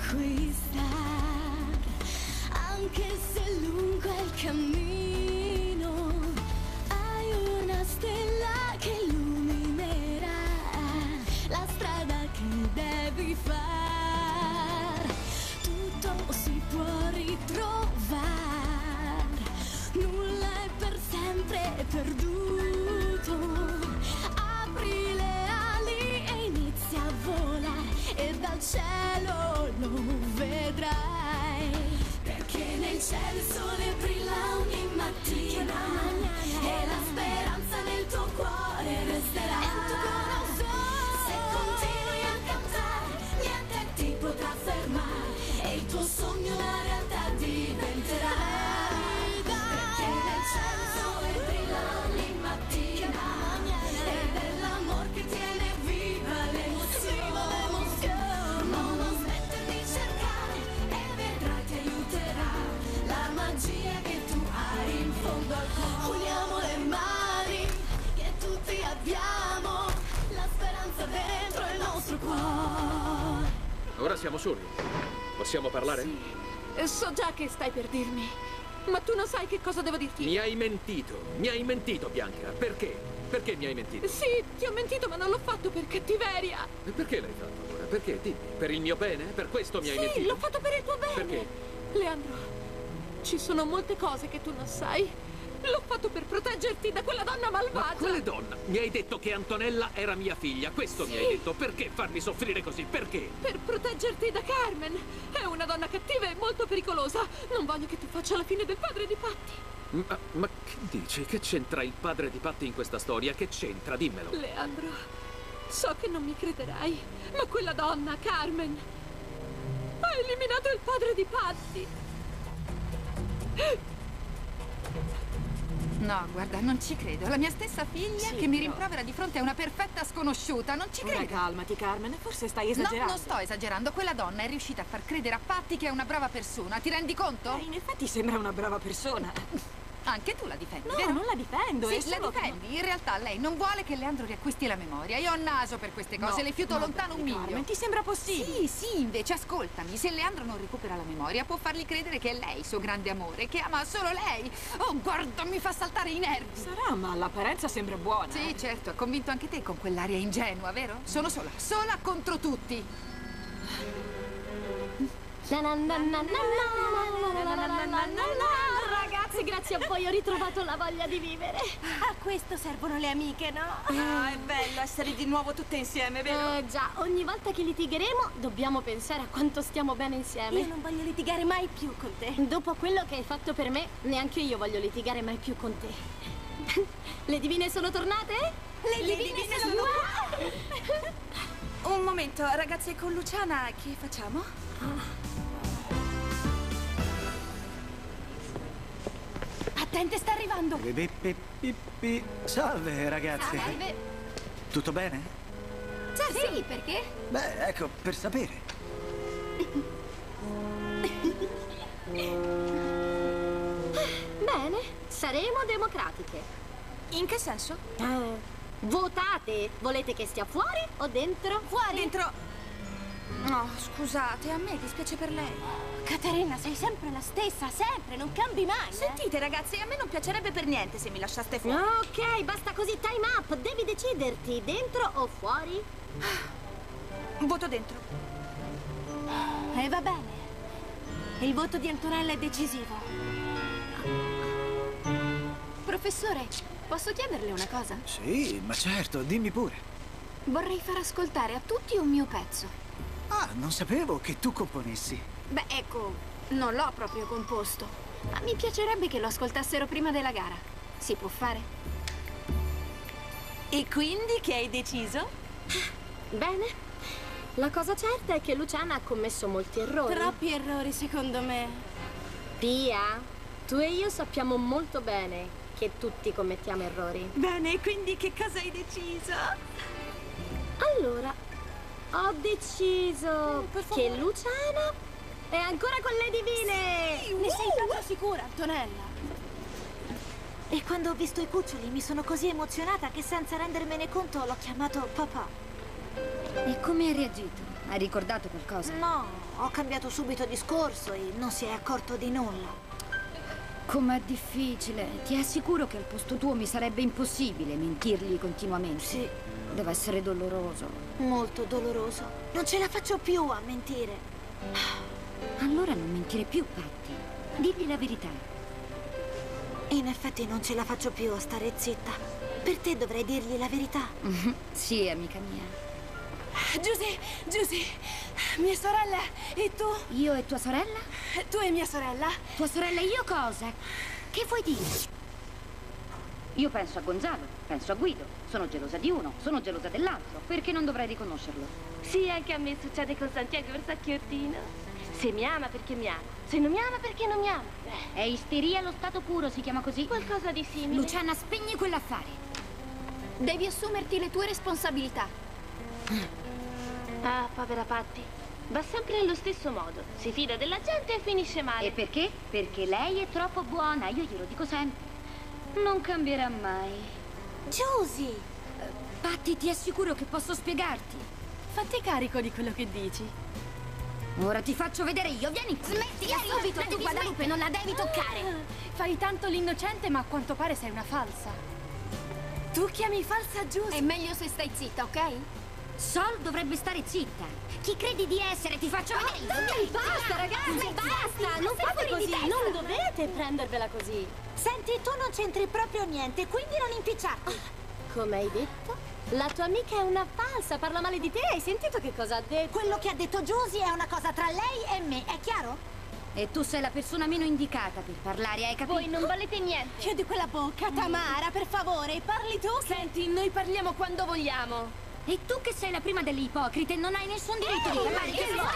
conquistar, anche se lungo è il cammino, hai una stella che illuminerà la strada che devi far. Tutto si può ritrovare, nulla è per sempre perduto. Apri le ali e inizia a volare, e dal cielo lo vedrai, perché nel cielo il sole brilla ogni mattina e la speranza nel tuo cuore resterà. Se continui a cantare, niente ti potrà fermare, e il tuo sogno una realtà diventerà. Perché nel cielo il sole brilla ogni mattina ed è l'amor che tiene viva l'emozione. Non smettere di cercare e vedrai ti aiuterà la magia che tu hai in fondo al cuore. Uniamo le mani che tutti abbiamo, la speranza dentro il nostro cuore. Ora siamo soli. Possiamo parlare? Sì, so già che stai per dirmi, ma tu non sai che cosa devo dirti. Mi hai mentito, Bianca. Perché? Perché mi hai mentito? Sì, ti ho mentito, ma non l'ho fatto per cattiveria. E perché l'hai fatto ora? Perché? Dimmi. Per il mio bene? Per questo mi hai mentito? Sì, l'ho fatto per il tuo bene. Perché? Leandro, ci sono molte cose che tu non sai. L'ho fatto per proteggerti da quella donna malvagia. Ma quale donna? Mi hai detto che Antonella era mia figlia. Questo mi hai detto. Perché farmi soffrire così? Perché? Per proteggerti da Carmen. È una donna cattiva e molto pericolosa. Non voglio che tu faccia la fine del padre di Patti. Ma che dici? Che c'entra il padre di Patti in questa storia? Che c'entra? Dimmelo. Leandro, so che non mi crederai, ma quella donna, Carmen, ha eliminato il padre di Patti. No, guarda, non ci credo. La mia stessa figlia che mi rimprovera di fronte a una perfetta sconosciuta. Non ci credo. Calmati, Carmen. Forse stai esagerando. No, non sto esagerando. Quella donna è riuscita a far credere a Patti che è una brava persona. Ti rendi conto? In effetti sembra una brava persona. Anche tu la difendi, No, vero? non la difendo. Sì, è la solo che difendi. In realtà lei non vuole che Leandro riacquisti la memoria. Io ho naso per queste cose, le fiuto lontano un miglio. Carmen, ti sembra possibile? Sì, invece ascoltami. Se Leandro non recupera la memoria, può fargli credere che è lei il suo grande amore, che ama solo lei. Oh, guarda, mi fa saltare i nervi. Sarà, ma all'apparenza sembra buona. Sì, certo, ha convinto anche te con quell'aria ingenua, vero? Sono sola contro tutti. Ragazzi, grazie a voi ho ritrovato la voglia di vivere. A questo servono le amiche, no? Ah, è bello essere di nuovo tutte insieme, vero? Già, ogni volta che litigheremo dobbiamo pensare a quanto stiamo bene insieme. Io non voglio litigare mai più con te. Dopo quello che hai fatto per me, neanche io voglio litigare mai più con te. Le divine sono tornate? Le divine sono qua! Un momento, ragazze, con Luciana che facciamo? Attente, sta arrivando! Salve, ragazzi. Salve! Tutto bene? Sì, perché? Beh, ecco, per sapere. Bene, saremo democratiche. In che senso? Votate! Volete che stia fuori o dentro? Fuori! Dentro... No, scusate, a me dispiace per lei. Caterina, sei sempre la stessa, sempre, non cambi mai. Sentite, ragazzi, a me non piacerebbe per niente se mi lasciaste fuori. Ok, basta così, time up. Devi deciderti, dentro o fuori? Voto dentro. E va bene. Il voto di Antonella è decisivo. Professore, posso chiederle una cosa? Sì, ma certo, dimmi pure. Vorrei far ascoltare a tutti un mio pezzo. Ah, non sapevo che tu componessi. Beh, ecco, non l'ho proprio composto, ma mi piacerebbe che lo ascoltassero prima della gara. Si può fare? E quindi che hai deciso? Bene. La cosa certa è che Luciana ha commesso molti errori. Troppi errori, secondo me. Pia, tu e io sappiamo molto bene che tutti commettiamo errori. Bene, e quindi che cosa hai deciso? Allora, ho deciso che Luciana è ancora con le divine! Sì, ne sei proprio sicura, Antonella? E quando ho visto i cuccioli mi sono così emozionata che senza rendermene conto l'ho chiamato papà. E come hai reagito? Hai ricordato qualcosa? No, ho cambiato subito discorso e non si è accorto di nulla. Com'è difficile. Ti assicuro che al posto tuo mi sarebbe impossibile mentirgli continuamente. Sì. Deve essere doloroso. Molto doloroso. Non ce la faccio più a mentire. Allora non mentire più, Patty. Digli la verità. In effetti non ce la faccio più a stare zitta. Per te dovrei dirgli la verità. Sì, amica mia. Giusy, mia sorella, e tu? Io e tua sorella? Tu e mia sorella? Tua sorella e io cosa? Che vuoi dire? Io penso a Gonzalo, penso a Guido. Sono gelosa di uno, sono gelosa dell'altro. Perché non dovrei riconoscerlo? Sì, anche a me succede con Santiago Versacchiottino. Se mi ama perché mi ama, se non mi ama perché non mi ama. È isteria allo stato puro, si chiama così? Qualcosa di simile. Luciana, spegni quell'affare. Devi assumerti le tue responsabilità. Ah, povera Patty. Va sempre nello stesso modo. Si fida della gente e finisce male. E perché? Perché lei è troppo buona, io glielo dico sempre. Non cambierà mai. Giusy! Patty, ti assicuro che posso spiegarti. Fatti carico di quello che dici. Ora ti faccio vedere io, vieni qui. Smettila subito, tu Guadalupe, non la devi toccare. Fai tanto l'innocente, ma a quanto pare sei una falsa. Tu chiami falsa Giusy. È meglio se stai zitta, ok? Sol dovrebbe stare zitta. Chi credi di essere? Ti faccio vedere io. Dai, basta, ragazzi, basta. Non fate così, non dovete prendervela così. Senti, tu non c'entri proprio niente, quindi non impicciarti. Come hai detto? La tua amica è una falsa, parla male di te. Hai sentito che cosa ha detto? Quello che ha detto Giusy è una cosa tra lei e me, è chiaro? E tu sei la persona meno indicata per parlare, hai capito? Voi non valete niente. Chiudi quella bocca, Tamara, per favore, parli tu. Senti, noi parliamo quando vogliamo. E tu che sei la prima delle ipocrite non hai nessun diritto di parlare.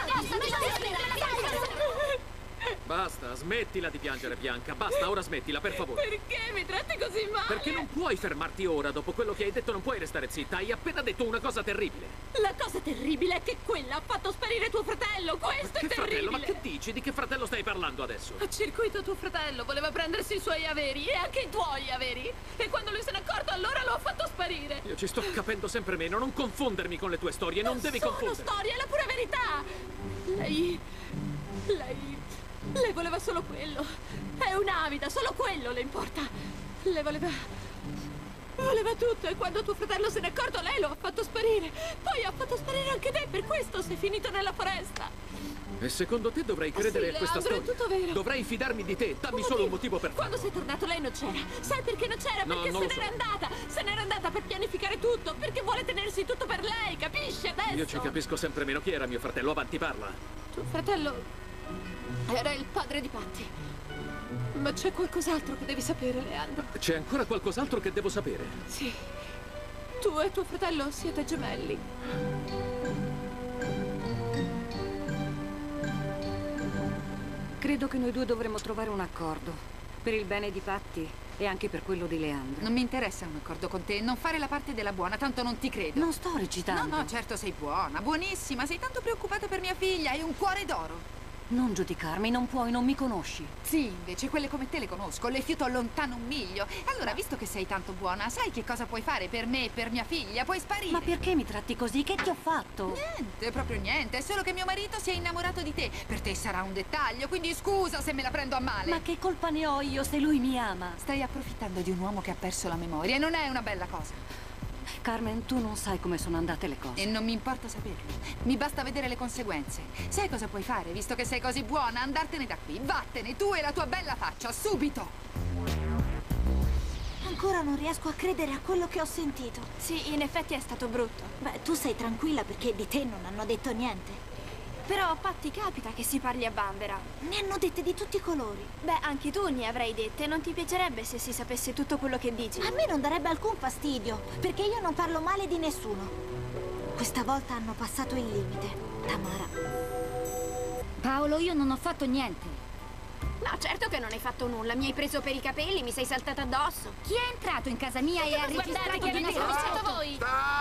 Basta, smettila di piangere, Bianca. Basta, ora smettila, per favore. Perché mi tratti così male? Perché non puoi fermarti ora. Dopo quello che hai detto non puoi restare zitta. Hai appena detto una cosa terribile. La cosa terribile è che quella ha fatto sparire tuo fratello. Questo Che è terribile. fratello? Ma che dici? Di che fratello stai parlando adesso? Ha circuito tuo fratello, voleva prendersi i suoi averi e anche i tuoi averi. E quando lui se n'è accorto, allora lo ha fatto sparire. Io ci sto capendo sempre meno. Non confondermi con le tue storie. Non devi confondere. Sono storie, è la pura verità. Lei voleva solo quello. È un'avida, solo quello le importa. Lei voleva tutto e quando tuo fratello se n'è accorto lei lo ha fatto sparire. Poi ha fatto sparire anche te, per questo sei finito nella foresta. E secondo te dovrei credere sì, a questa Leandro, storia? è tutto vero. Dovrei fidarmi di te. Dammi solo un motivo per farlo. Quando sei tornato lei non c'era. Sai perché non c'era? No, Perché non se lo n'era so. andata. Se n'era andata per pianificare tutto. Perché vuole tenersi tutto per lei, capisci adesso? Io ci capisco sempre meno. Chi era mio fratello? Avanti, parla. Tuo fratello era il padre di Patty. Ma c'è qualcos'altro che devi sapere, Leandro. C'è ancora qualcos'altro che devo sapere? Sì. Tu e tuo fratello siete gemelli. Credo che noi due dovremmo trovare un accordo. Per il bene di Patty e anche per quello di Leandro. Non mi interessa un accordo con te. Non fare la parte della buona, tanto non ti credo. Non sto recitando. No, certo sei buona, buonissima. Sei tanto preoccupata per mia figlia. Hai un cuore d'oro. Non giudicarmi, non puoi, non mi conosci. Sì, invece quelle come te le conosco. Le fiuto lontano un miglio. Allora, visto che sei tanto buona, sai che cosa puoi fare per me e per mia figlia? Puoi sparire. Ma perché mi tratti così? Che ti ho fatto? Niente, proprio niente. È solo che mio marito si è innamorato di te. Per te sarà un dettaglio, quindi scusa se me la prendo a male. Ma che colpa ne ho io se lui mi ama? Stai approfittando di un uomo che ha perso la memoria e non è una bella cosa. Carmen, tu non sai come sono andate le cose. E non mi importa saperlo. Mi basta vedere le conseguenze. Sai cosa puoi fare, visto che sei così buona? Andartene da qui. Vattene, tu e la tua bella faccia, subito! Ancora non riesco a credere a quello che ho sentito. Sì, in effetti è stato brutto. Beh, tu sei tranquilla perché di te non hanno detto niente. Però a Patty capita che si parli a Bambera. Ne hanno dette di tutti i colori. Beh, anche tu ne avrai dette. Non ti piacerebbe se si sapesse tutto quello che dici? A me non darebbe alcun fastidio, perché io non parlo male di nessuno. Questa volta hanno passato il limite, Tamara. Paolo, io non ho fatto niente. No, certo che non hai fatto nulla. Mi hai preso per i capelli, mi sei saltata addosso. Chi è entrato in casa mia e ha registrato di nascosto? Voi!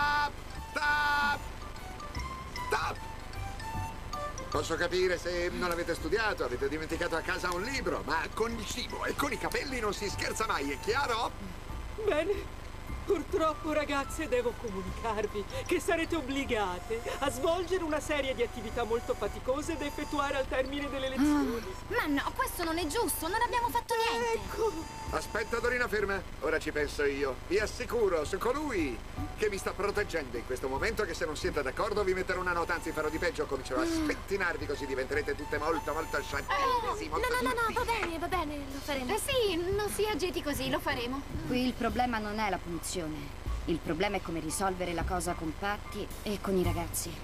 Stop! Posso capire se non avete studiato, avete dimenticato a casa un libro, ma con il cibo e con i capelli non si scherza mai, è chiaro? Bene. Purtroppo, ragazze, devo comunicarvi che sarete obbligate a svolgere una serie di attività molto faticose da effettuare al termine delle lezioni. Ma no, questo non è giusto, non abbiamo fatto niente. Ecco. Aspetta, Dorina, ferma. Ora ci penso io. Vi assicuro, su colui che mi sta proteggendo in questo momento, che se non siete d'accordo vi metterò una nota, anzi farò di peggio, comincerò a spettinarvi, così diventerete tutte molto sciattine. Sì, molto No, va bene, lo faremo. Sì, non si agiti così, lo faremo. Qui il problema non è la punizione. Il problema è come risolvere la cosa con Patty e con i ragazzi.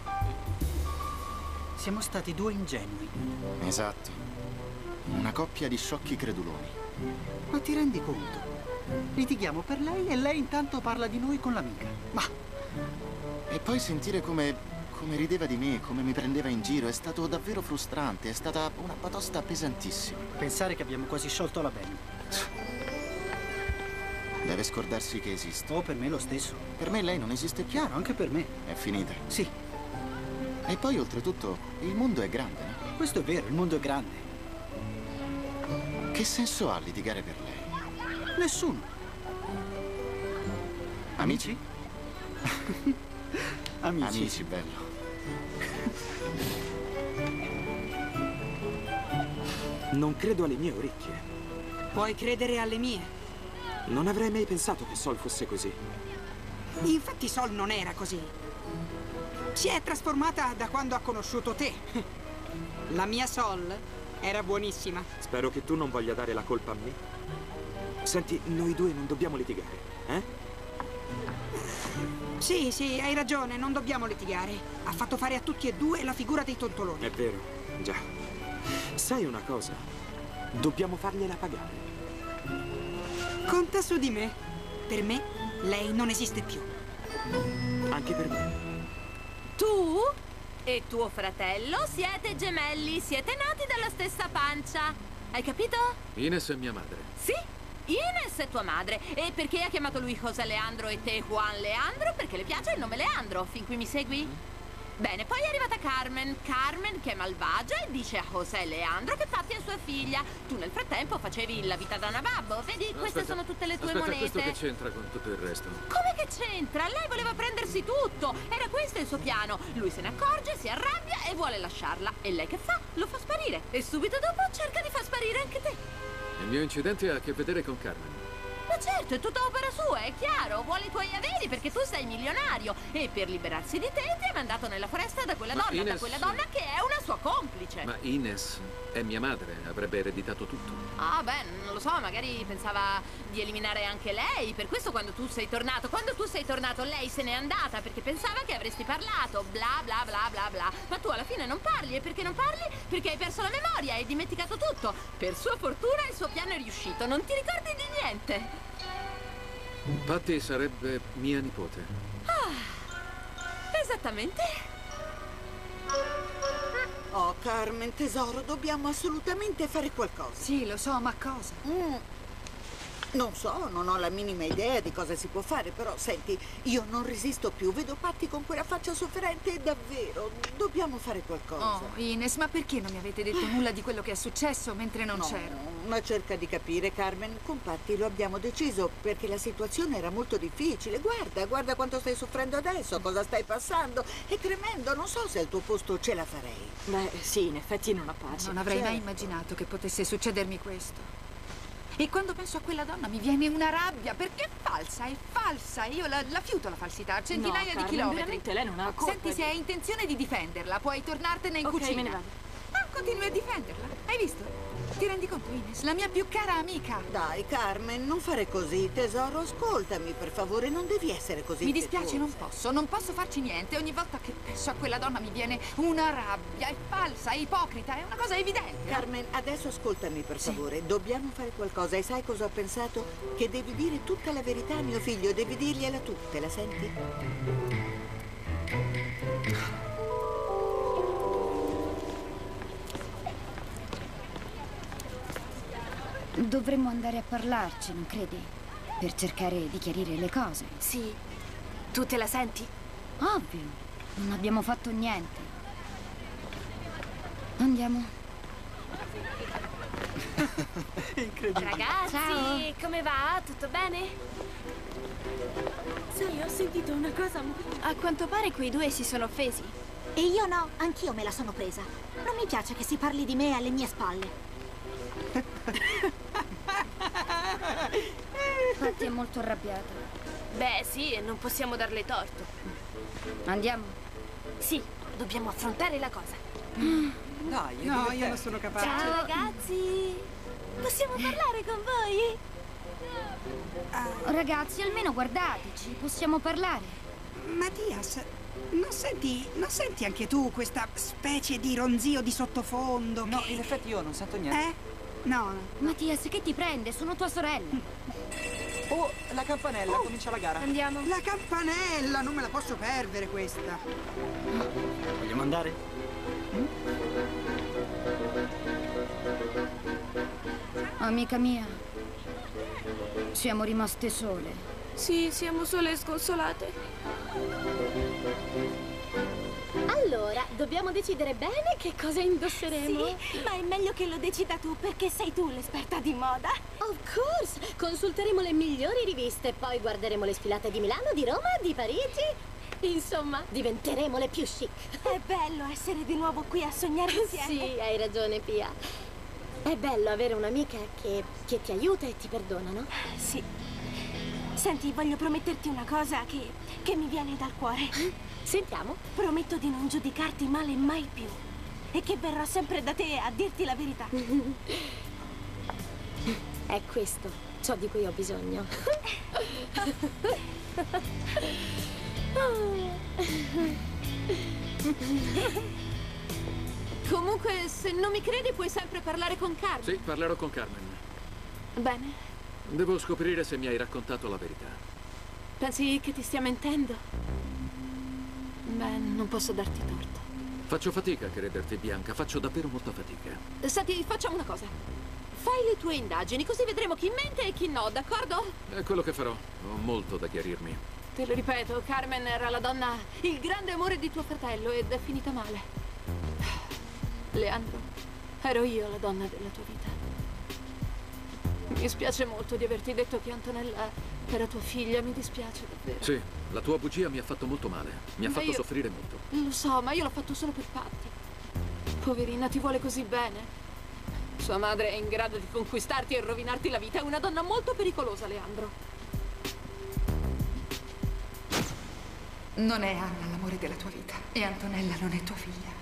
Siamo stati due ingenui. Esatto. Una coppia di sciocchi creduloni. Ma ti rendi conto? Litighiamo per lei e lei intanto parla di noi con l'amica. Ma... E poi sentire come rideva di me, come mi prendeva in giro, è stato davvero frustrante. È stata una batosta pesantissima. Pensare che abbiamo quasi sciolto la band. Deve scordarsi che esisto. Oh, per me lo stesso. Per me lei non esiste più. Chiaro, anche per me. È finita. Sì. E poi, oltretutto, il mondo è grande, no? Questo è vero, il mondo è grande. Che senso ha litigare per lei? Nessuno. Amici? Amici. Amici, bello. Non credo alle mie orecchie. Puoi credere alle mie. Non avrei mai pensato che Sol fosse così. Infatti Sol non era così. Si è trasformata da quando ha conosciuto te. La mia Sol era buonissima. Spero che tu non voglia dare la colpa a me. Senti, noi due non dobbiamo litigare, eh? Sì, hai ragione, non dobbiamo litigare. Ha fatto fare a tutti e due la figura dei tontoloni. È vero, già. Sai una cosa? Dobbiamo fargliela pagare. Conta su di me. Per me, lei non esiste più. Anche per me. Tu e tuo fratello siete gemelli, siete nati dalla stessa pancia. Hai capito? Ines è mia madre. Sì, Ines è tua madre. E perché ha chiamato lui José Leandro e te Juan Leandro? Perché le piace il nome Leandro. Fin qui mi segui? Bene, poi è arrivata Carmen. Carmen, che è malvagia, e dice a José Leandro che Patty è sua figlia. Tu nel frattempo facevi la vita da nababbo. Vedi, queste sono tutte le tue monete. Questo che c'entra con tutto il resto? Come che c'entra? Lei voleva prendersi tutto. Era questo il suo piano. Lui se ne accorge, si arrabbia e vuole lasciarla. E lei che fa? Lo fa sparire. E subito dopo cerca di far sparire anche te. Il mio incidente ha a che vedere con Carmen. Ma certo, è tutta opera sua, è chiaro. Vuole i tuoi averi perché tu sei milionario. E per liberarsi di te ti ha mandato nella foresta da quella donna, Ines... da quella donna che è una sua complice. Ma Ines è mia madre, avrebbe ereditato tutto. Ah, beh, non lo so, magari pensava di eliminare anche lei. Per questo quando tu sei tornato, lei se n'è andata perché pensava che avresti parlato. Bla bla bla bla bla. Ma tu alla fine non parli. E perché non parli? Perché hai perso la memoria, hai dimenticato tutto. Per sua fortuna il suo piano è riuscito, non ti ricordi di niente. Patty sarebbe mia nipote. Ah, esattamente. Oh, Carmen, tesoro, dobbiamo assolutamente fare qualcosa. Sì, lo so, ma cosa? Non so, non ho la minima idea di cosa si può fare, però senti, io non resisto più. Vedo Patty con quella faccia sofferente e davvero dobbiamo fare qualcosa. Oh, Ines, ma perché non mi avete detto nulla di quello che è successo mentre non c'ero? Ma cerca di capire, Carmen. Con Patty lo abbiamo deciso perché la situazione era molto difficile. Guarda quanto stai soffrendo adesso, cosa stai passando. È tremendo, non so se al tuo posto ce la farei. Beh, sì, in effetti non ha pace. Non avrei mai immaginato che potesse succedermi questo. E quando penso a quella donna mi viene una rabbia, perché è falsa, è falsa. Io la fiuto la falsità a centinaia di chilometri. Veramente lei non ha colpa. Senti, se hai intenzione di difenderla, puoi tornartene in cucina. Me ne vado. Ah, continui a difenderla. Hai visto? Ti rendi conto, Ines? La mia più cara amica. Dai, Carmen, non fare così, tesoro. Ascoltami, per favore, non devi essere così. Mi dispiace, non posso farci niente. Ogni volta che penso a quella donna mi viene una rabbia. È falsa, è ipocrita, è una cosa evidente. Carmen, adesso ascoltami, per favore. Dobbiamo fare qualcosa. E sai cosa ho pensato? Che devi dire tutta la verità a mio figlio. Devi dirgliela tu, te la senti? Dovremmo andare a parlarci, non credi? Per cercare di chiarire le cose. Sì. Tu te la senti? Ovvio. Non abbiamo fatto niente. Andiamo. Incredibile. Ragazzi, ciao. Come va? Tutto bene? Sai, ho sentito una cosa molto... A quanto pare quei due si sono offesi. E io no, anch'io me la sono presa. Non mi piace che si parli di me alle mie spalle. Patti è molto arrabbiata. Beh, sì, e non possiamo darle torto. Andiamo? Sì, dobbiamo affrontare la cosa. Dai, no, io non sono capace. Ciao ragazzi! Possiamo parlare con voi? Ragazzi, almeno guardateci, possiamo parlare. Mattias, non senti anche tu questa specie di ronzio di sottofondo? No, in effetti io non sento niente. No. Mattias, che ti prende? Sono tua sorella. Oh, la campanella, comincia la gara. Andiamo. La campanella, non me la posso perdere questa. Vogliamo andare? Amica mia, siamo rimaste sole. Sì, siamo sole e sconsolate. Allora, dobbiamo decidere bene che cosa indosseremo. Sì, ma è meglio che lo decida tu, perché sei tu l'esperta di moda. Of course! Consulteremo le migliori riviste, poi guarderemo le sfilate di Milano, di Roma, di Parigi. Insomma, diventeremo le più chic. È bello essere di nuovo qui a sognare insieme. Sì, hai ragione, Pia. È bello avere un'amica che ti aiuta e ti perdona, no? Sì. Senti, voglio prometterti una cosa che mi viene dal cuore. Sentiamo. Prometto di non giudicarti male mai più. E che verrò sempre da te a dirti la verità. È questo ciò di cui ho bisogno. Comunque, se non mi credi, puoi sempre parlare con Carmen. Sì, parlerò con Carmen. Bene. Devo scoprire se mi hai raccontato la verità. Pensi che ti stia mentendo? Beh, non posso darti torto. Faccio fatica a crederti, Bianca. Faccio davvero molta fatica. Senti, facciamo una cosa. Fai le tue indagini, così vedremo chi mente e chi no, d'accordo? È quello che farò. Ho molto da chiarirmi. Te lo ripeto, Carmen era la donna, il grande amore di tuo fratello ed è finita male. Leandro, ero io la donna della tua vita. Mi spiace molto di averti detto che Antonella era tua figlia, mi dispiace davvero. Sì, la tua bugia mi ha fatto molto male. Mi ha fatto soffrire molto. Lo so, ma io l'ho fatto solo per Patti. Poverina, ti vuole così bene. Sua madre è in grado di conquistarti e rovinarti la vita. È una donna molto pericolosa, Leandro. Non è Anna l'amore della tua vita e Antonella non è tua figlia.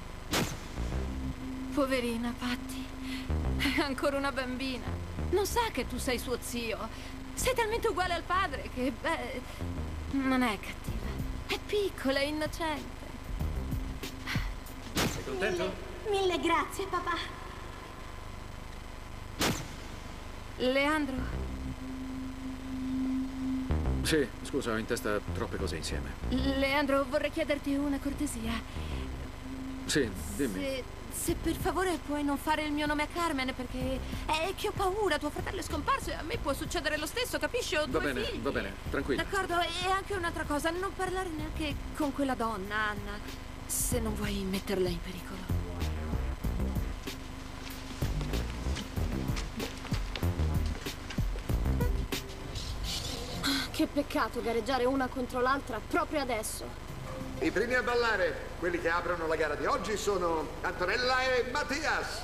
Poverina, Patti. È ancora una bambina. Non sa che tu sei suo zio. Sei talmente uguale al padre che, beh, non è cattiva. È piccola e innocente. Sei contento? Mille grazie, papà. Leandro. Sì, scusa, ho in testa troppe cose insieme. Leandro, vorrei chiederti una cortesia. Sì, dimmi. Se per favore puoi non fare il mio nome a Carmen, perché è che ho paura, tuo fratello è scomparso e a me può succedere lo stesso, capisci? Ho due figli. Va bene, tranquilla. D'accordo, e anche un'altra cosa, non parlare neanche con quella donna, Anna, se non vuoi metterla in pericolo. Che peccato gareggiare una contro l'altra proprio adesso. I primi a ballare, quelli che aprono la gara di oggi, sono Antonella e Mattias.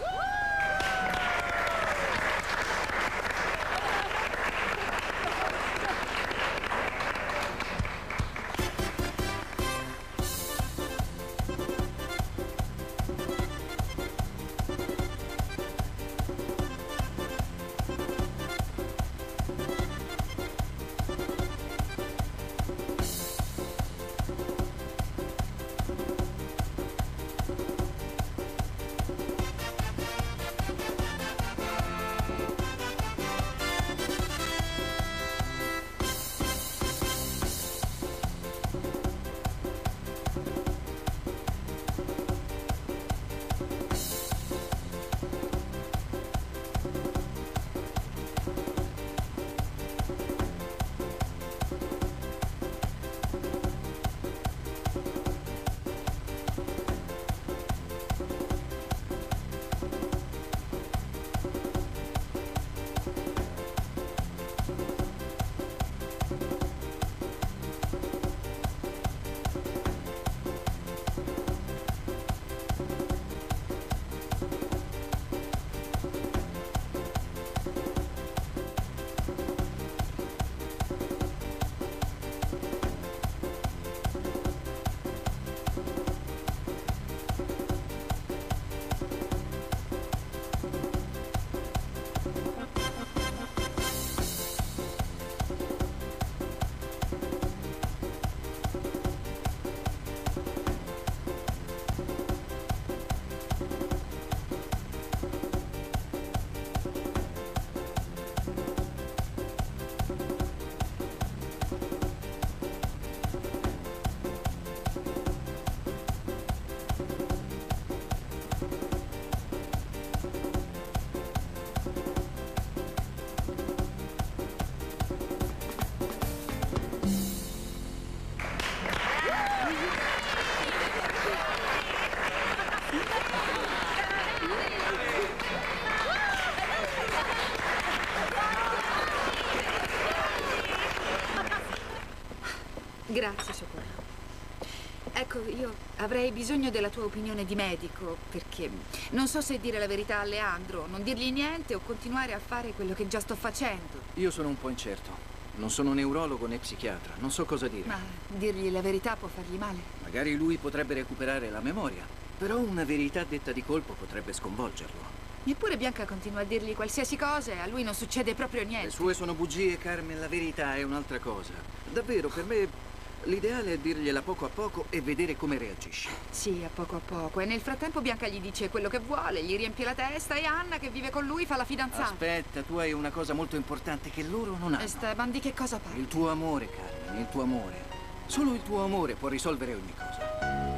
Grazie, Socorro. Ecco, io avrei bisogno della tua opinione di medico, perché non so se dire la verità a Leandro, non dirgli niente o continuare a fare quello che già sto facendo. Io sono un po' incerto. Non sono neurologo né psichiatra, non so cosa dire. Ma dirgli la verità può fargli male. Magari lui potrebbe recuperare la memoria, però una verità detta di colpo potrebbe sconvolgerlo. Eppure Bianca continua a dirgli qualsiasi cosa e a lui non succede proprio niente. Le sue sono bugie, Carmen, la verità è un'altra cosa. Davvero, per me l'ideale è dirgliela poco a poco e vedere come reagisce. Sì, a poco. E nel frattempo Bianca gli dice quello che vuole, gli riempie la testa e Anna, che vive con lui, fa la fidanzata. Aspetta, tu hai una cosa molto importante che loro non hanno. Esteban, di che cosa parli? Il tuo amore, Carmen, il tuo amore. Solo il tuo amore può risolvere ogni cosa.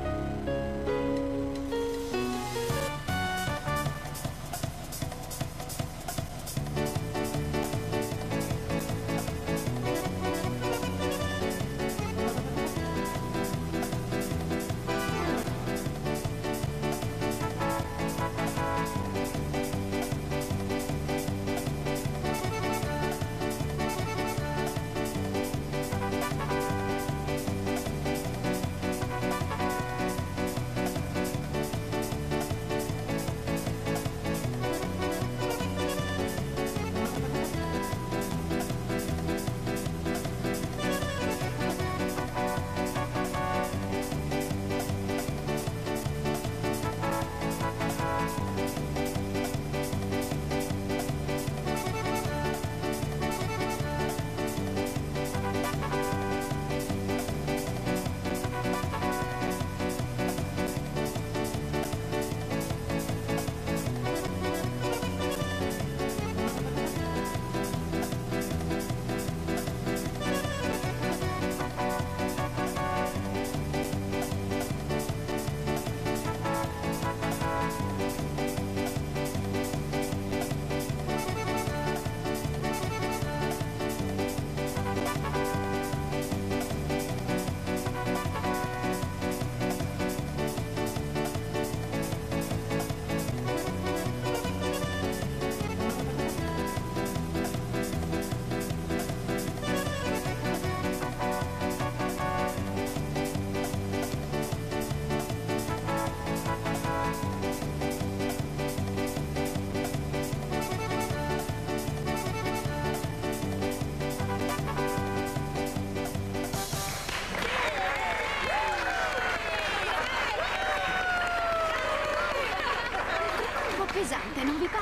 Pesante, non vi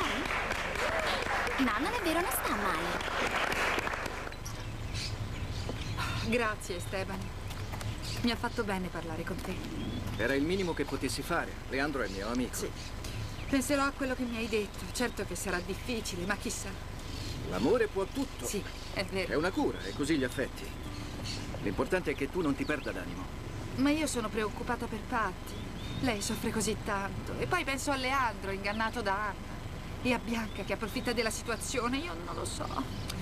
pare? No, non è vero, non sta male. Grazie, Esteban. Mi ha fatto bene parlare con te. Era il minimo che potessi fare. Leandro è mio amico. Sì. Penserò a quello che mi hai detto. Certo che sarà difficile, ma chissà. L'amore può tutto. Sì, è vero. È una cura, e così gli affetti. L'importante è che tu non ti perda d'animo. Ma io sono preoccupata per Patti. Lei soffre così tanto. E poi penso a Leandro, ingannato da Anna. E a Bianca, che approfitta della situazione. Io non lo so.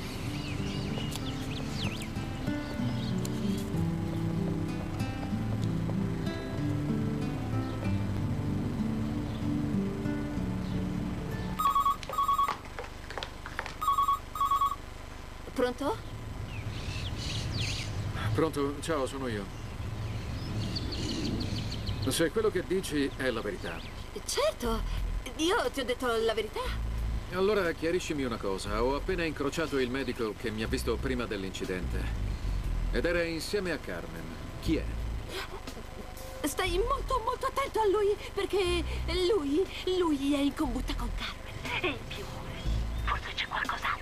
Pronto? Pronto? Ciao, sono io. Se quello che dici è la verità. Certo, io ti ho detto la verità. Allora chiariscimi una cosa. Ho appena incrociato il medico che mi ha visto prima dell'incidente. Ed era insieme a Carmen. Chi è? Stai molto attento a lui, perché lui è in combutta con Carmen. E in più, forse c'è qualcos'altro.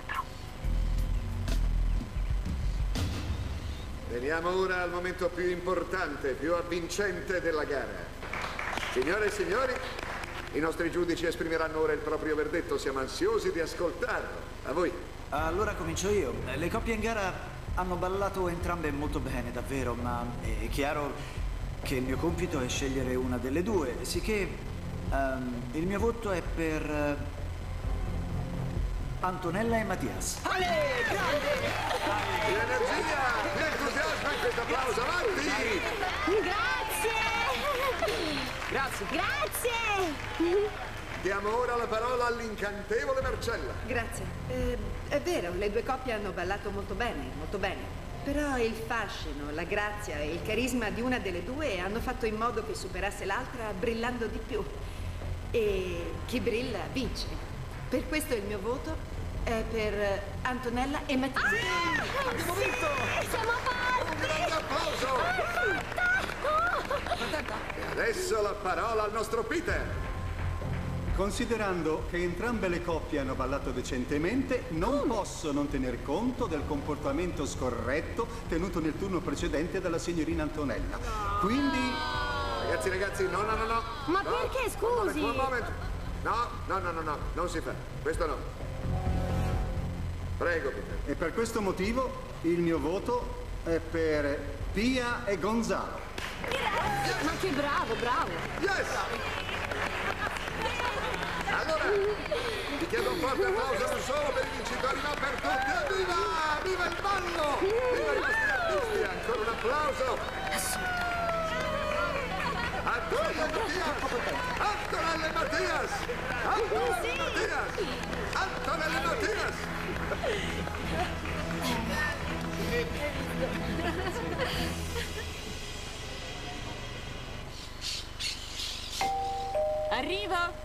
Veniamo ora al momento più importante, più avvincente della gara. Signore e signori, i nostri giudici esprimeranno ora il proprio verdetto. Siamo ansiosi di ascoltarlo. A voi. Allora comincio io. Le coppie in gara hanno ballato entrambe molto bene, davvero, ma è chiaro che il mio compito è scegliere una delle due, sicché il mio voto è per Antonella e Mattias. Più energia, più entusiasmo in questo applauso, avanti! Grazie! Diamo ora la parola all'incantevole Marcella. Grazie. È vero, le due coppie hanno ballato molto bene, molto bene. Però il fascino, la grazia e il carisma di una delle due hanno fatto in modo che superasse l'altra brillando di più. E chi brilla vince. Per questo il mio voto è per Antonella e Mattia. Abbiamo vinto! Siamo a pari! Un grande applauso! E adesso la parola al nostro Peter. Considerando che entrambe le coppie hanno ballato decentemente, non posso non tener conto del comportamento scorretto tenuto nel turno precedente dalla signorina Antonella. Quindi... Ragazzi, no. Ma no, perché, scusi? Un momento. No, non si fa. Questo no. Prego, Peter. E per questo motivo il mio voto è per Pia e Gonzalo. Ma che bravo! Yes! Allora, vi chiedo un forte applauso non solo per i vincitori, ma per tutti. Evviva! Viva il ballo! Viva i nostri artisti! Ancora un applauso! Antonella e Mattias! Antonella e Mattias! Arrivo!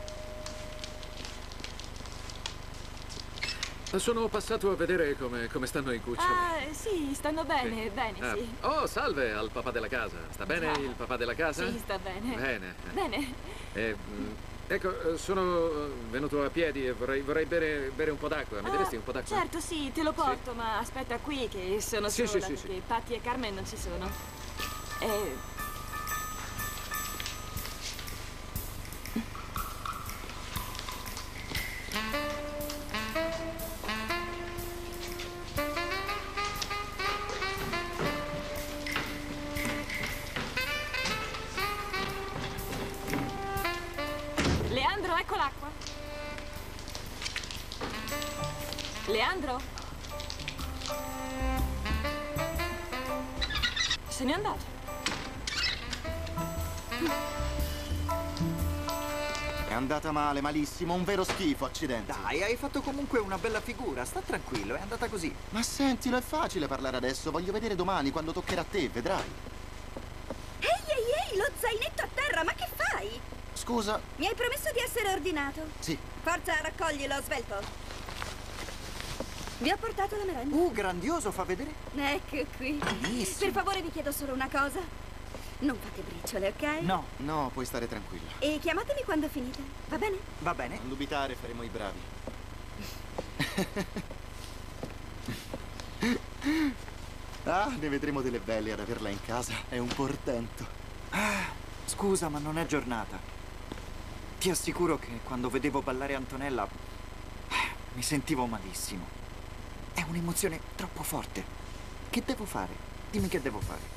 Sono passato a vedere come stanno i cuccioli. Sì, stanno bene, sì. Oh, salve al papà della casa. Sta bene il papà della casa? Sì, sta bene. Bene. Ecco, sono venuto a piedi e vorrei bere un po' d'acqua. Mi daresti un po' d'acqua? Certo, sì, te lo porto, ma aspetta qui che sono sola, perché Patti e Carmen non ci sono. Leandro, ecco l'acqua. Leandro? Se n'è andato. È andata male, malissimo, un vero schifo, accidenti. Dai, hai fatto comunque una bella figura, sta tranquillo, è andata così. Ma sentilo, è facile parlare adesso, voglio vedere domani quando toccherà a te, vedrai. Ehi, lo zainetto a terra, ma che fai? Scusa? Mi hai promesso di essere ordinato? Sì. Forza, raccoglilo, svelto. Vi ho portato la merenda. Grandioso, fa vedere. Ecco qui. Benissimo. Per favore, vi chiedo solo una cosa. Non fate briciole, ok? No, puoi stare tranquilla. E chiamatemi quando finite, va bene? Va bene. Non dubitare, faremo i bravi. Ne vedremo delle belle ad averla in casa. È un portento. Scusa, ma non è giornata. Ti assicuro che quando vedevo ballare Antonella mi sentivo malissimo. È un'emozione troppo forte. Che devo fare? Dimmi che devo fare.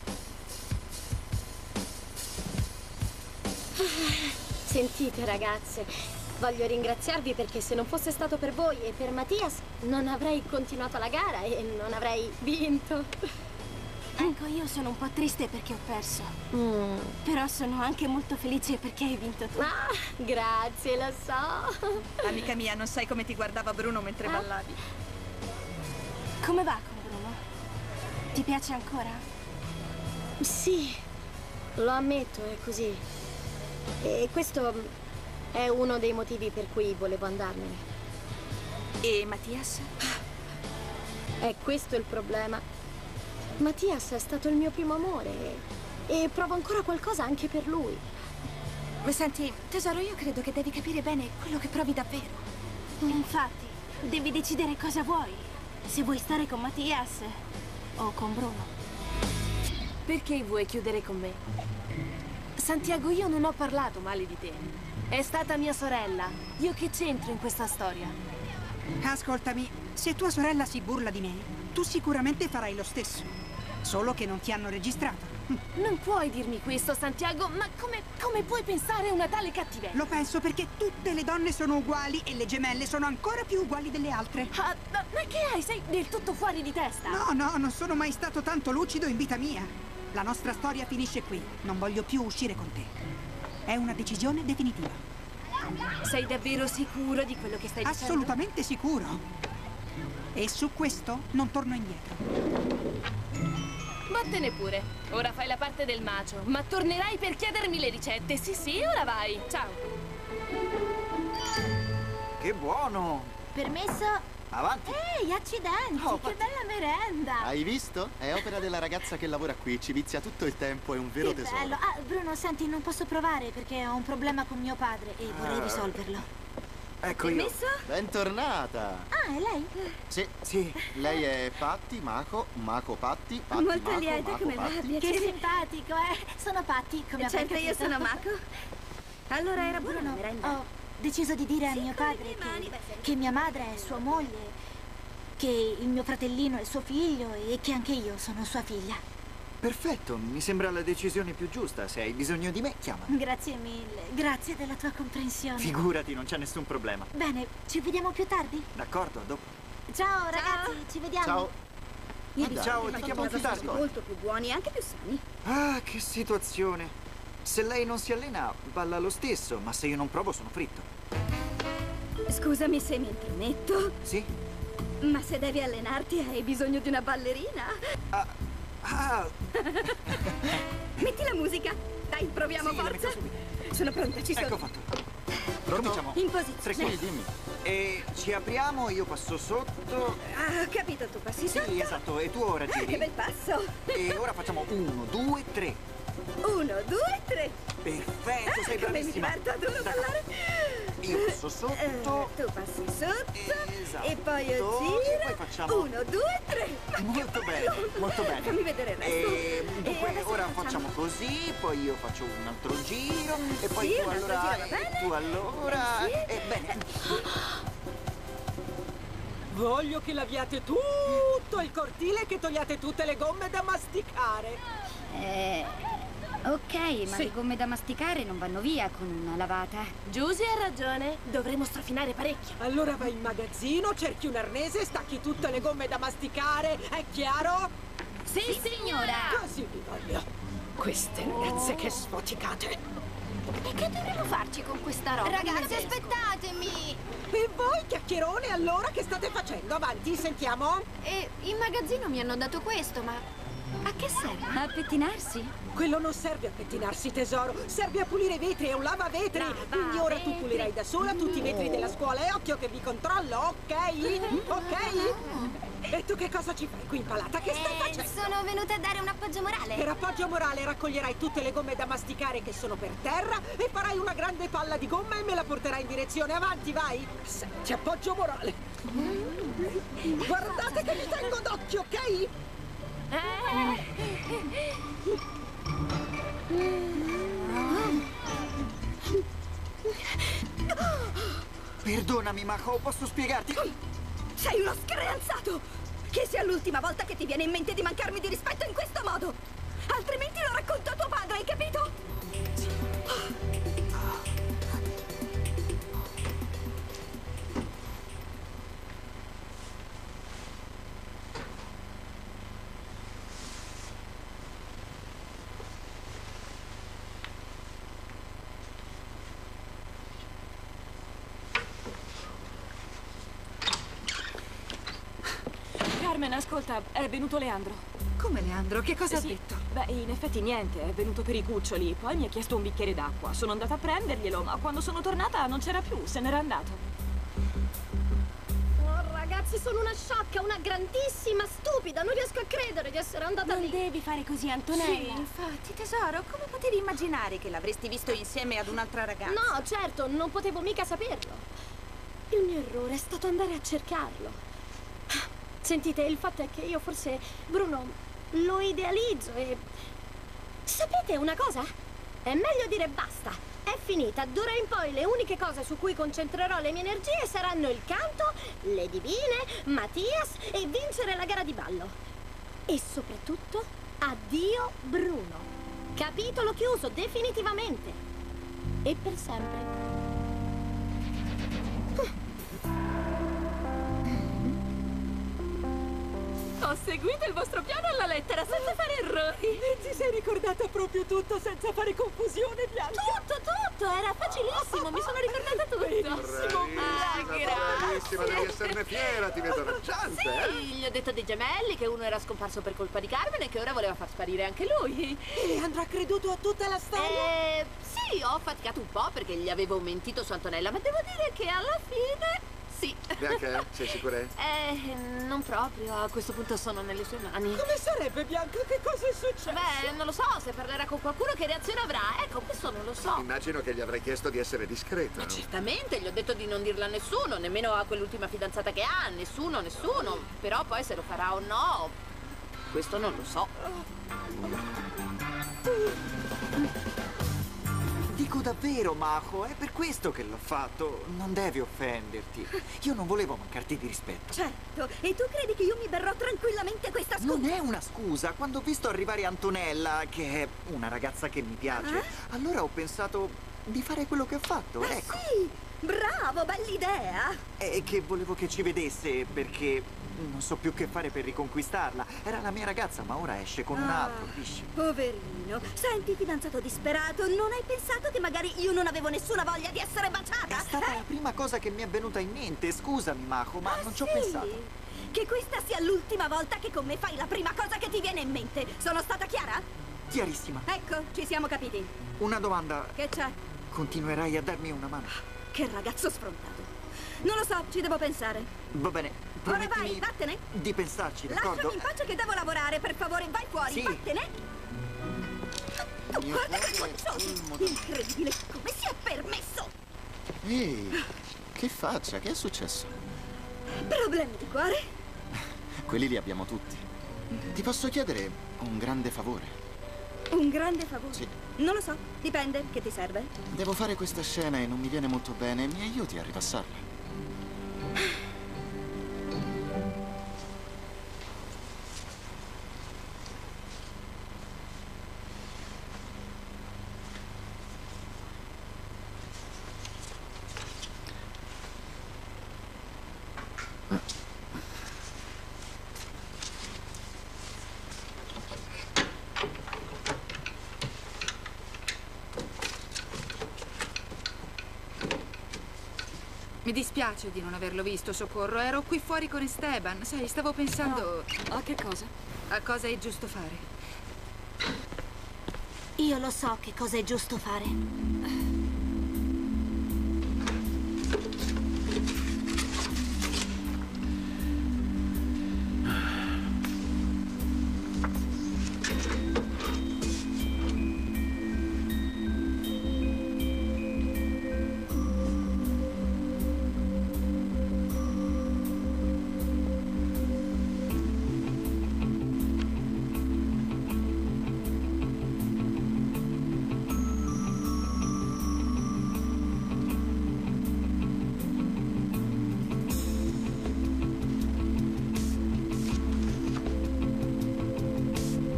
Sentite, ragazze, voglio ringraziarvi perché se non fosse stato per voi e per Mattias non avrei continuato la gara e non avrei vinto. Ecco, io sono un po' triste perché ho perso. Però sono anche molto felice perché hai vinto tu. Grazie, lo so. Amica mia, non sai come ti guardava Bruno mentre ballavi. Come va con Bruno? Ti piace ancora? Sì, lo ammetto, è così. E questo è uno dei motivi per cui volevo andarmene. E Mattias? È questo il problema. Mattias è stato il mio primo amore e provo ancora qualcosa anche per lui. Senti, tesoro, io credo che devi capire bene quello che provi davvero. Infatti, devi decidere cosa vuoi. Se vuoi stare con Mattias o con Bruno. Perché vuoi chiudere con me? Santiago, io non ho parlato male di te. È stata mia sorella. Io che c'entro in questa storia? Ascoltami, se tua sorella si burla di me, tu sicuramente farai lo stesso. Solo che non ti hanno registrato. Non puoi dirmi questo, Santiago, ma come puoi pensare a una tale cattiveria? Lo penso perché tutte le donne sono uguali e le gemelle sono ancora più uguali delle altre. Ma che hai? Sei del tutto fuori di testa. No, non sono mai stato tanto lucido in vita mia. La nostra storia finisce qui. Non voglio più uscire con te. È una decisione definitiva. Sei davvero sicuro di quello che stai dicendo? Assolutamente sicuro. E su questo non torno indietro. Vattene pure. Ora fai la parte del macio, ma tornerai per chiedermi le ricette. Sì, sì, ora vai. Ciao. Che buono! Permesso? Avanti! Ehi, accidenti, che bella merenda! Hai visto? È opera della ragazza che lavora qui, ci vizia tutto il tempo, è un vero Che tesoro. bello. Ah, Bruno, senti, non posso provare perché ho un problema con mio padre e vorrei risolverlo. Ecco Permesso? io. Bentornata! Ah, è lei? Sì, lei è Patti, Mako, Patti, Patti, Molto Mako, lieta, Mako, come va? Patti. Che simpatico, eh? Sono Patti, come avrai Certo, io capito. sono Mako. Allora era Bruno. Ho deciso di dire a mio padre che mia madre è sua moglie, che il mio fratellino è suo figlio e che anche io sono sua figlia. Perfetto, mi sembra la decisione più giusta. Se hai bisogno di me, chiama. Grazie mille, grazie della tua comprensione. Figurati, non c'è nessun problema. Bene, ci vediamo più tardi? D'accordo, a dopo. Ciao ragazzi, ci vediamo. Ciao. Io Ciao, ti chiamo più tardi. molto più buoni e anche più sani. Ah, che situazione. Se lei non si allena, balla lo stesso, ma se io non provo sono fritto. Scusami se mi intrometto, Sì? ma se devi allenarti hai bisogno di una ballerina. Metti la musica. Dai, proviamo, Sì, la forza. metto subito. Sono pronta, ci sono. Ecco fatto. Cominciamo. In posizione. Tranquilli, dimmi. E ci apriamo, io passo sotto. Ah, ho capito, tu passi sotto. Sì, esatto, e tu ora giri. Che bel passo. E ora facciamo 1, 2, 3. 1, 2, 3. Perfetto, sei Come mi bravissima. diverto, adoro ballare. Io passo sotto. Tu passi sotto. Esatto. E poi io E giro. poi facciamo 1, 2, 3. Molto bene, molto bene. Fammi vedere il resto. E dunque, adesso ora facciamo? facciamo così, poi io faccio un altro giro, e poi Sì, tu un altro allora, giro, va bene. e tu allora, Sì. e bene. Voglio che laviate tutto il cortile e che togliate tutte le gomme da masticare. Ok, ma Sì. le gomme da masticare non vanno via con una lavata. Giusy ha ragione. Dovremo strofinare parecchio. Allora vai in magazzino, cerchi un arnese, stacchi tutte le gomme da masticare, è chiaro? Sì, signora. Così vi voglio. Queste ragazze che sfoticate. E che dovremmo farci con questa roba? Ragazzi, aspettatemi! E voi, chiacchierone, allora che state facendo? Avanti, sentiamo. E in magazzino mi hanno dato questo, ma a che serve? A pettinarsi? Quello non serve a pettinarsi, tesoro. Serve a pulire i vetri, è un lavavetri. Quindi ora tu pulirai da sola tutti i vetri della scuola. E occhio che vi controllo, ok? Ok? E tu che cosa ci fai qui impalata? Che stai facendo? Sono venuta a dare un appoggio morale. Per appoggio morale raccoglierai tutte le gomme da masticare che sono per terra e farai una grande palla di gomma e me la porterai in direzione. Avanti, vai! Senti, appoggio morale. Guardate che vi tengo d'occhio, ok? Perdonami, Mako, posso spiegarti? Sei uno screanzato! Che sia l'ultima volta che ti viene in mente di mancarmi di rispetto in questo modo! Altrimenti lo racconto a tuo padre, hai capito? Carmen, ascolta, è venuto Leandro. Come Leandro? Che cosa ha Sì. detto? Beh, in effetti niente, è venuto per i cuccioli, poi mi ha chiesto un bicchiere d'acqua. Sono andata a prenderglielo, ma quando sono tornata non c'era più, se n'era andato. Oh, ragazzi, sono una sciocca, una grandissima stupida. Non riesco a credere di essere andata lì. Non devi fare così, Antonella. Sì, infatti, tesoro, come potevi immaginare che l'avresti visto insieme ad un'altra ragazza? No, certo, non potevo mica saperlo. Il mio errore è stato andare a cercarlo. Sentite, il fatto è che io forse Bruno lo idealizzo e... Sapete una cosa? È meglio dire basta. È finita. D'ora in poi le uniche cose su cui concentrerò le mie energie saranno il canto, le divine, Mattias e vincere la gara di ballo. E soprattutto, addio Bruno. Capitolo chiuso definitivamente. E per sempre. Ho seguito il vostro piano alla lettera senza fare errori. Ti sei ricordata proprio tutto senza fare confusione, Bianca? Tutto, era facilissimo, mi sono ricordata tutto. Benissimo, Ah, grazie. bravissima, devi esserne fiera, ti vedo raggiante, Sì, gli ho detto dei gemelli che uno era scomparso per colpa di Carmen e che ora voleva far sparire anche lui. E Leandro ha creduto a tutta la storia? Sì, ho faticato un po' perché gli avevo mentito su Antonella, ma devo dire che alla fine... Sì. Bianca, sei sicura? Non proprio, a questo punto sono nelle sue mani. Come sarebbe, Bianca? Che cosa è successo? Beh, non lo so, se parlerà con qualcuno che reazione avrà. Ecco, questo non lo so. Immagino che gli avrai chiesto di essere discreta. Ma certamente, gli ho detto di non dirlo a nessuno, nemmeno a quell'ultima fidanzata che ha, nessuno. Però poi se lo farà o no, questo non lo so. Dico davvero, Mako, è per questo che l'ho fatto. Non devi offenderti. Io non volevo mancarti di rispetto. Certo, e tu credi che io mi berrò tranquillamente questa scusa? Non è una scusa. Quando ho visto arrivare Antonella, che è una ragazza che mi piace, allora ho pensato di fare quello che ho fatto, ecco. Sì, bravo, bell'idea. E che volevo che ci vedesse, perché non so più che fare per riconquistarla. Era la mia ragazza, ma ora esce con un altro, capisci? Poverino. Senti, fidanzato disperato, non hai pensato che magari io non avevo nessuna voglia di essere baciata? È stata la prima cosa che mi è venuta in mente. Scusami, Mako, ma non ci ho pensato. Che questa sia l'ultima volta che con me fai la prima cosa che ti viene in mente. Sono stata chiara? Chiarissima. Ecco, ci siamo capiti. Una domanda. Che c'è? Continuerai a darmi una mano? Che ragazzo sfrontato. Non lo so, ci devo pensare. Va bene. Ora vai, vattene. Di pensarci, d'accordo? Lasciami in pace che devo lavorare, per favore, vai fuori, sì. Vattene. Guarda che guaccioso. Incredibile, come si è permesso? Ehi, che faccia, che è successo? Problemi di cuore? Quelli li abbiamo tutti. Ti posso chiedere un grande favore? Un grande favore? Sì. Non lo so, dipende, che ti serve? Devo fare questa scena e non mi viene molto bene. Mi aiuti a ripassarla? Mi dispiace di non averlo visto, Socorro. Ero qui fuori con Esteban. Sai, stavo pensando... A che cosa? A cosa è giusto fare. Io lo so che cosa è giusto fare.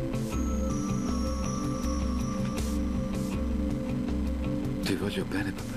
Ti voglio bene, papà.